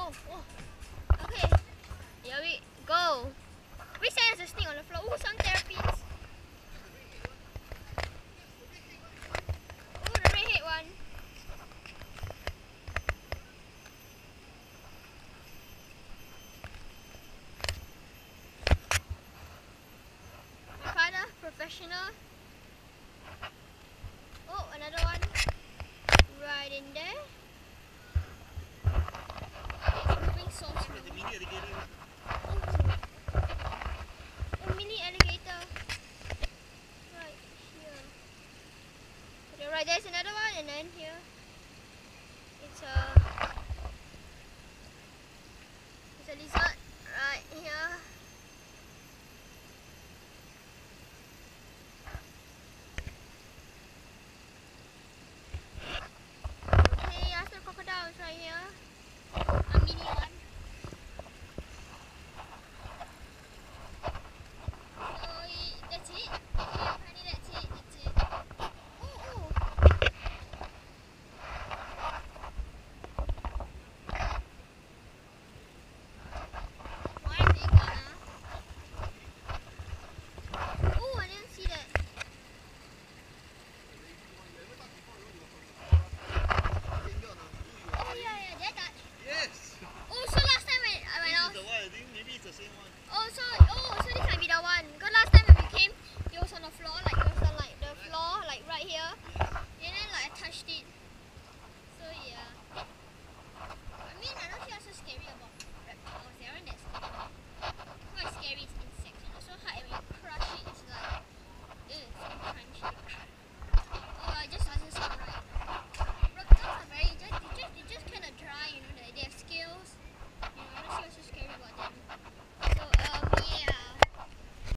oh. Okay. Here we go. We say there's a snake on the floor. Ooh, some terrapins. Ooh, the redhead one. My father, professional. Oh, another one. Right in there. It's moving so slow. Oh, mini alligator. Right here. Okay, right, there's another one, and then here. It's a lizard.